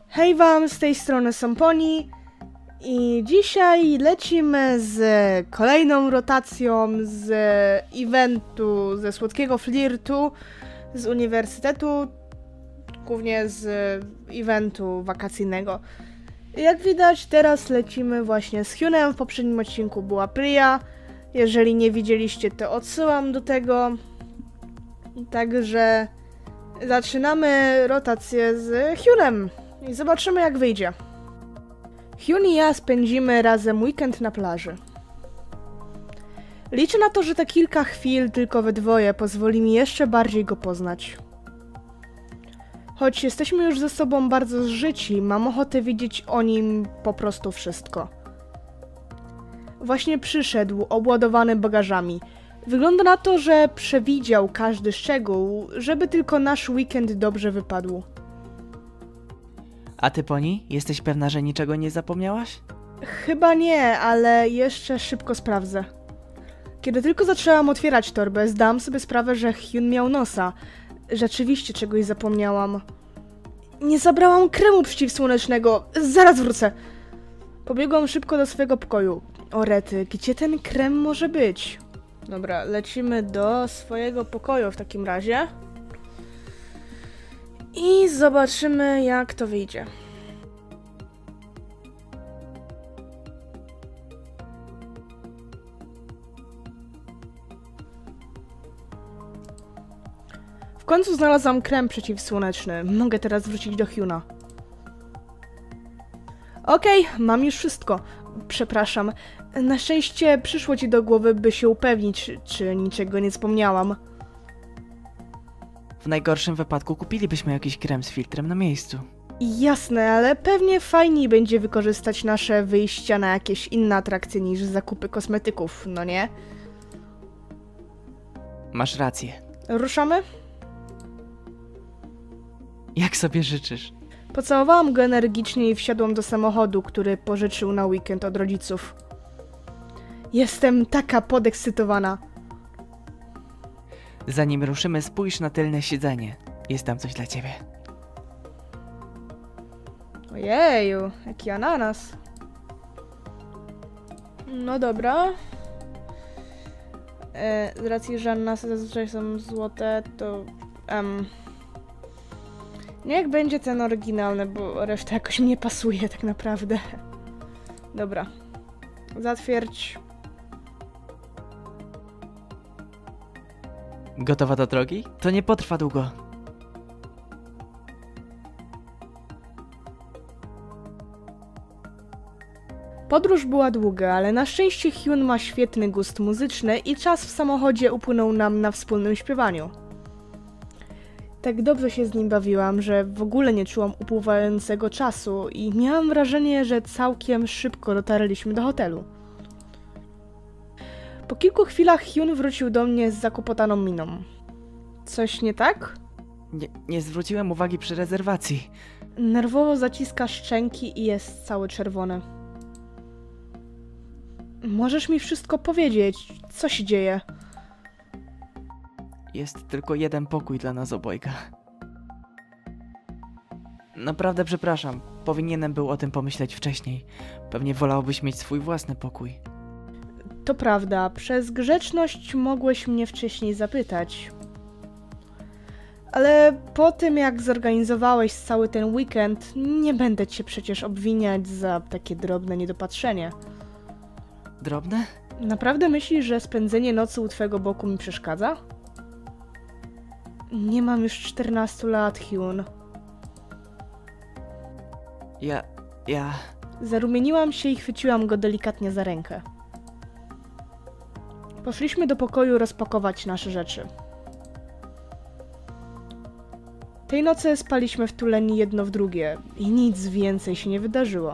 Hej wam, z tej strony Samponi i dzisiaj lecimy z kolejną rotacją z eventu, ze Słodkiego Flirtu, z uniwersytetu, głównie z eventu wakacyjnego. Jak widać, teraz lecimy właśnie z Hunem, w poprzednim odcinku była Priya. Jeżeli nie widzieliście, to odsyłam do tego. Także zaczynamy rotację z Hunem i zobaczymy, jak wyjdzie. Hyun i ja spędzimy razem weekend na plaży. Liczę na to, że te kilka chwil tylko we dwoje pozwoli mi jeszcze bardziej go poznać. Choć jesteśmy już ze sobą bardzo zżyci, mam ochotę wiedzieć o nim po prostu wszystko. Właśnie przyszedł, obładowany bagażami. Wygląda na to, że przewidział każdy szczegół, żeby tylko nasz weekend dobrze wypadł. A ty, Poni, jesteś pewna, że niczego nie zapomniałaś? Chyba nie, ale jeszcze szybko sprawdzę. Kiedy tylko zaczęłam otwierać torbę, zdałam sobie sprawę, że Hyun miał nosa. Rzeczywiście czegoś zapomniałam. Nie zabrałam kremu przeciwsłonecznego. Zaraz wrócę. Pobiegłam szybko do swojego pokoju. O rety, gdzie ten krem może być? Dobra, lecimy do swojego pokoju w takim razie. I zobaczymy, jak to wyjdzie. W końcu znalazłam krem przeciwsłoneczny. Mogę teraz wrócić do Hyuna. Okej, mam już wszystko. Przepraszam. Na szczęście przyszło ci do głowy, by się upewnić, czy niczego nie zapomniałam. W najgorszym wypadku kupilibyśmy jakiś krem z filtrem na miejscu. Jasne, ale pewnie fajniej będzie wykorzystać nasze wyjścia na jakieś inne atrakcje niż zakupy kosmetyków, no nie? Masz rację. Ruszamy? Jak sobie życzysz? Pocałowałam go energicznie i wsiadłam do samochodu, który pożyczył na weekend od rodziców. Jestem taka podekscytowana. Zanim ruszymy, spójrz na tylne siedzenie. Jest tam coś dla ciebie. Ojeju, jaki ananas. No dobra. Z racji, że ananasy zazwyczaj są złote, to... niech będzie ten oryginalny, bo reszta jakoś mi nie pasuje tak naprawdę. Dobra. Zatwierdź. Gotowa do drogi? To nie potrwa długo. Podróż była długa, ale na szczęście Hyun ma świetny gust muzyczny i czas w samochodzie upłynął nam na wspólnym śpiewaniu. Tak dobrze się z nim bawiłam, że w ogóle nie czułam upływającego czasu i miałam wrażenie, że całkiem szybko dotarliśmy do hotelu. Po kilku chwilach Hyun wrócił do mnie z zakłopotaną miną. Coś nie tak? Nie zwróciłem uwagi przy rezerwacji. Nerwowo zaciska szczęki i jest cały czerwony. Możesz mi wszystko powiedzieć, co się dzieje? Jest tylko jeden pokój dla nas obojga. Naprawdę przepraszam. Powinienem był o tym pomyśleć wcześniej. Pewnie wolałbyś mieć swój własny pokój. To prawda, przez grzeczność mogłeś mnie wcześniej zapytać. Ale po tym, jak zorganizowałeś cały ten weekend, nie będę cię przecież obwiniać za takie drobne niedopatrzenie. Drobne? Naprawdę myślisz, że spędzenie nocy u twojego boku mi przeszkadza? Nie mam już 14 lat, Hyun. Ja... Zarumieniłam się i chwyciłam go delikatnie za rękę. Poszliśmy do pokoju rozpakować nasze rzeczy. Tej nocy spaliśmy wtuleni jedno w drugie i nic więcej się nie wydarzyło.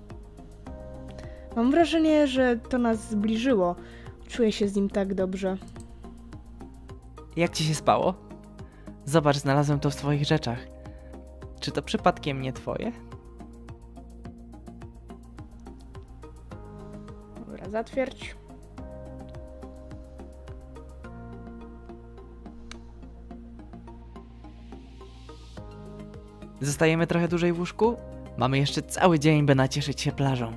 Mam wrażenie, że to nas zbliżyło. Czuję się z nim tak dobrze. Jak ci się spało? Zobacz, znalazłem to w twoich rzeczach. Czy to przypadkiem nie twoje? Dobra, zatwierdź. Zostajemy trochę dłużej w łóżku? Mamy jeszcze cały dzień, by nacieszyć się plażą.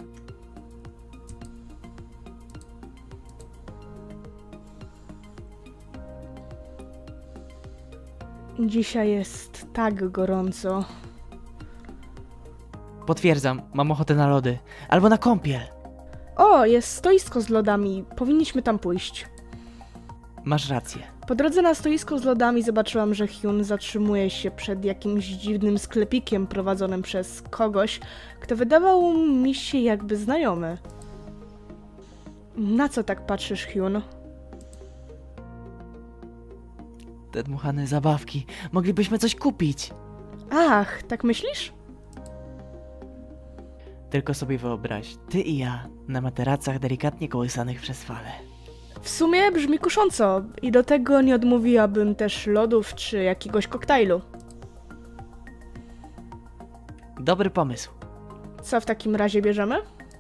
Dzisiaj jest tak gorąco. Potwierdzam, mam ochotę na lody. Albo na kąpiel. O, jest stoisko z lodami. Powinniśmy tam pójść. Masz rację. Po drodze na stoisko z lodami zobaczyłam, że Hyun zatrzymuje się przed jakimś dziwnym sklepikiem prowadzonym przez kogoś, kto wydawał mi się jakby znajomy. Na co tak patrzysz, Hyun? Te dmuchane zabawki. Moglibyśmy coś kupić. Ach, tak myślisz? Tylko sobie wyobraź, ty i ja na materacach delikatnie kołysanych przez fale. W sumie brzmi kusząco i do tego nie odmówiłabym też lodów czy jakiegoś koktajlu. Dobry pomysł. Co w takim razie bierzemy?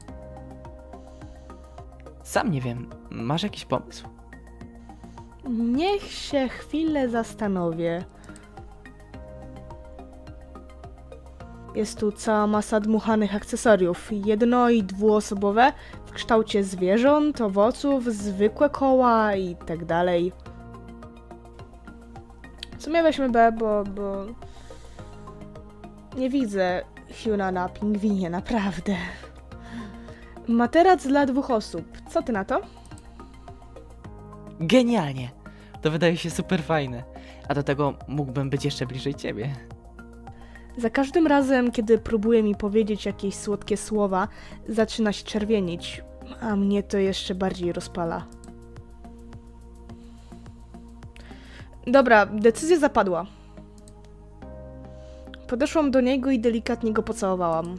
Sam nie wiem, masz jakiś pomysł? Niech się chwilę zastanowię. Jest tu cała masa dmuchanych akcesoriów, jedno- i dwuosobowe, w kształcie zwierząt, owoców, zwykłe koła i tak dalej. W sumie weźmy B, bo nie widzę Hyuna na pingwinie, naprawdę. Materac dla 2 osób. Co ty na to? Genialnie! To wydaje się super fajne. A do tego mógłbym być jeszcze bliżej ciebie. Za każdym razem, kiedy próbuje mi powiedzieć jakieś słodkie słowa, zaczyna się czerwienić, a mnie to jeszcze bardziej rozpala. Dobra, decyzja zapadła. Podeszłam do niego i delikatnie go pocałowałam.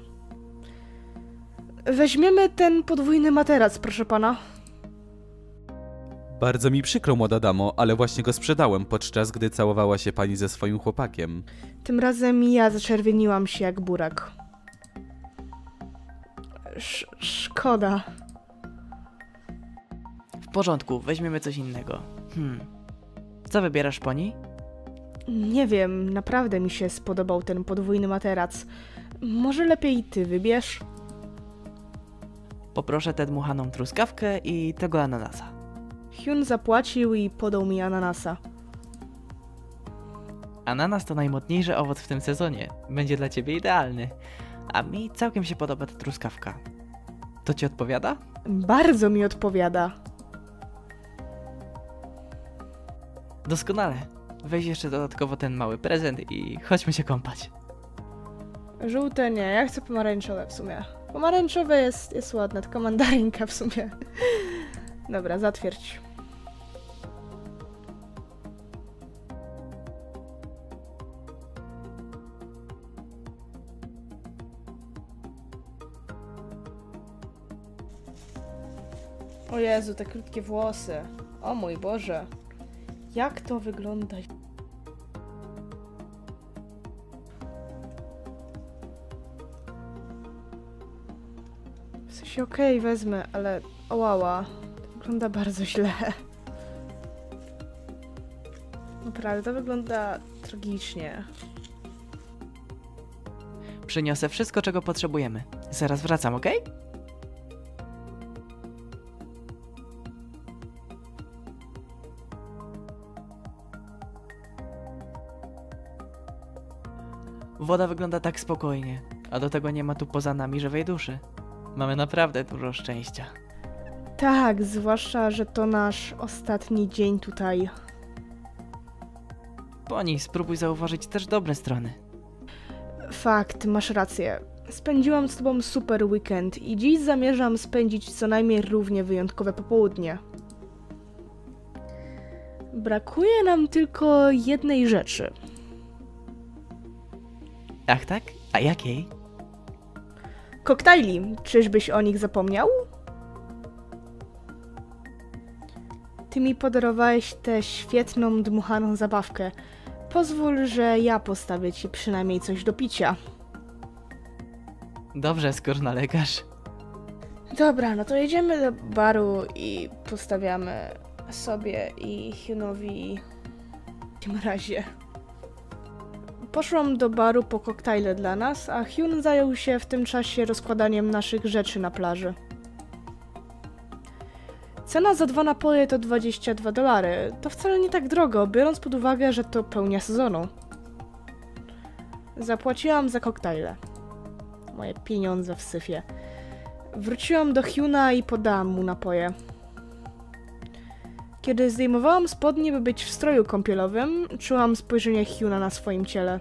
Weźmiemy ten podwójny materac, proszę pana. Bardzo mi przykro, młoda damo, ale właśnie go sprzedałem, podczas gdy całowała się pani ze swoim chłopakiem. Tym razem ja zaczerwieniłam się jak burak. Szkoda. W porządku, weźmiemy coś innego. Co wybierasz, Poni? Nie wiem, naprawdę mi się spodobał ten podwójny materac. Może lepiej ty wybierz? Poproszę tę dmuchaną truskawkę i tego ananasa. Hyun zapłacił i podał mi ananasa. Ananas to najmodniejszy owoc w tym sezonie. Będzie dla ciebie idealny. A mi całkiem się podoba ta truskawka. To ci odpowiada? Bardzo mi odpowiada. Doskonale. Weź jeszcze dodatkowo ten mały prezent i chodźmy się kąpać. Żółte nie, ja chcę pomarańczowe w sumie. Pomarańczowe jest ładne, tylko mandarynka w sumie. Dobra, zatwierdź. O Jezu, te krótkie włosy. O mój Boże. Jak to wygląda? W sensie okej, wezmę, ale ołała. To wygląda bardzo źle. Naprawdę, to wygląda tragicznie. Przyniosę wszystko, czego potrzebujemy. Zaraz wracam, okej? Woda wygląda tak spokojnie, a do tego nie ma tu poza nami żywej duszy. Mamy naprawdę dużo szczęścia. Tak, zwłaszcza, że to nasz ostatni dzień tutaj. Poni, spróbuj zauważyć też dobre strony. Fakt, masz rację. Spędziłam z tobą super weekend i dziś zamierzam spędzić co najmniej równie wyjątkowe popołudnie. Brakuje nam tylko jednej rzeczy. Ach tak? A jakiej? Koktajli, czyżbyś o nich zapomniał? Ty mi podarowałeś tę świetną, dmuchaną zabawkę. Pozwól, że ja postawię ci przynajmniej coś do picia. Dobrze, skoro nalegasz. Dobra, no to jedziemy do baru i postawiamy sobie i Hyunowi w tym razie. Poszłam do baru po koktajle dla nas, a Hyun zajął się w tym czasie rozkładaniem naszych rzeczy na plaży. Cena za 2 napoje to $22. To wcale nie tak drogo, biorąc pod uwagę, że to pełnia sezonu. Zapłaciłam za koktajle. Moje pieniądze w syfie. Wróciłam do Hyuna i podałam mu napoje. Kiedy zdejmowałam spodnie, by być w stroju kąpielowym, czułam spojrzenie Hyuna na swoim ciele.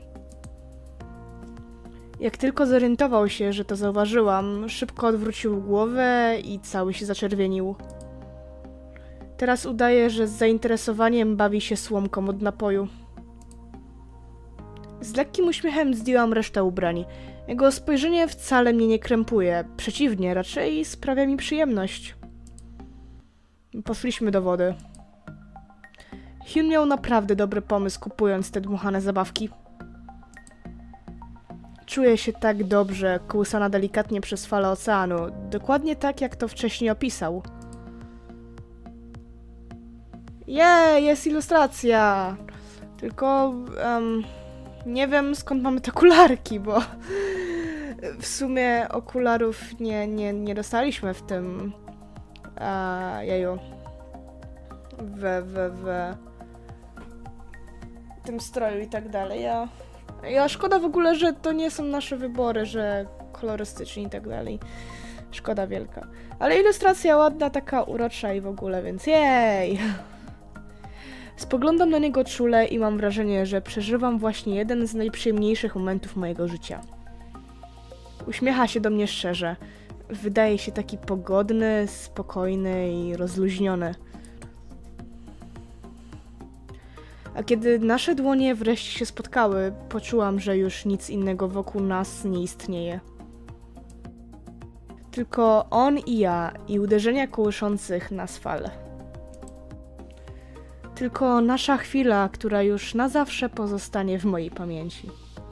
Jak tylko zorientował się, że to zauważyłam, szybko odwrócił głowę i cały się zaczerwienił. Teraz udaje, że z zainteresowaniem bawi się słomką od napoju. Z lekkim uśmiechem zdjęłam resztę ubrań. Jego spojrzenie wcale mnie nie krępuje. Przeciwnie, raczej sprawia mi przyjemność. Poszliśmy do wody. Hyun miał naprawdę dobry pomysł, kupując te dmuchane zabawki. Czuję się tak dobrze, kołysana delikatnie przez falę oceanu. Dokładnie tak, jak to wcześniej opisał. Jest ilustracja! Tylko nie wiem, skąd mamy te okularki, bo w sumie okularów nie dostaliśmy w tym w tym stroju i tak dalej. Ja szkoda w ogóle, że to nie są nasze wybory, że kolorystyczni i tak dalej. Szkoda wielka. Ale ilustracja ładna, taka urocza i w ogóle, więc jej! Spoglądam na niego czule i mam wrażenie, że przeżywam właśnie jeden z najprzyjemniejszych momentów mojego życia. Uśmiecha się do mnie szczerze. Wydaje się taki pogodny, spokojny i rozluźniony. A kiedy nasze dłonie wreszcie się spotkały, poczułam, że już nic innego wokół nas nie istnieje. Tylko on i ja i uderzenia kołyszących nas fal. Tylko nasza chwila, która już na zawsze pozostanie w mojej pamięci.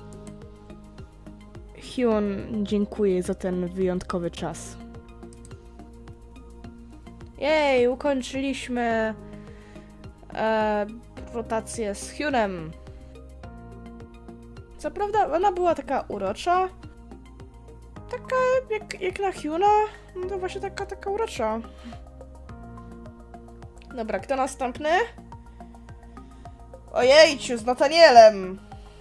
Hyun, dziękuję za ten wyjątkowy czas. Jej, ukończyliśmy rotację z Hyunem. Co prawda ona była taka urocza. Taka jak na Hyuna. No to właśnie taka urocza. Dobra, kto następny? Ojejciu, z Nathanielem!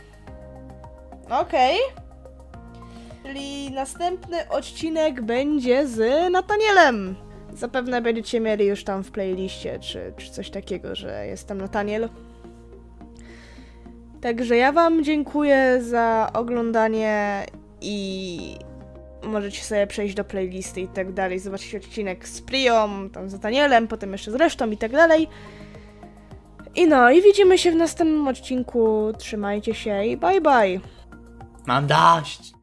Okej. Czyli następny odcinek będzie z Nathanielem. Zapewne będziecie mieli już tam w playliście, czy coś takiego, że jest tam Nathaniel. Także ja wam dziękuję za oglądanie i możecie sobie przejść do playlisty i tak dalej, zobaczyć odcinek z Prią, tam z Nathanielem, potem jeszcze z resztą i tak dalej. I widzimy się w następnym odcinku. Trzymajcie się i bye bye. Mam dość!